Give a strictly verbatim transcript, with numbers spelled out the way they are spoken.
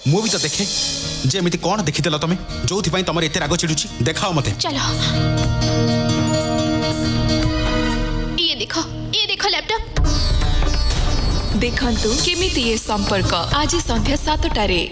मु भी तो देखे जे एमिति कौन देखिदेल तमें जो तुम एत राग चिड़ुची देखाओ मते। चलो ये देखो ये देखो लैपटॉप देखंतु केमिति ये संपर्क आज संध्या सातटारे।